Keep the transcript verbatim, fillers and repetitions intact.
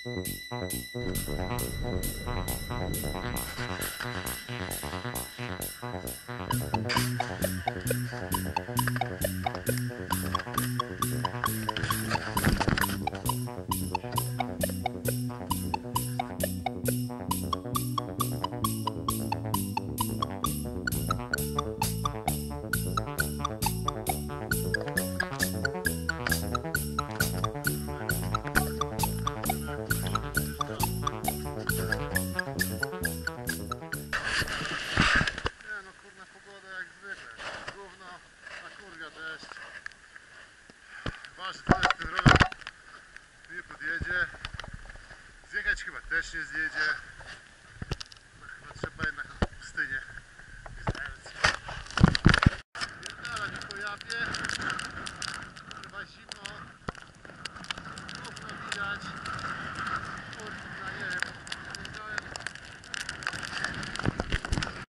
Waży tyle, że ten rower nie podjedzie. Zjechać chyba też nie zjedzie.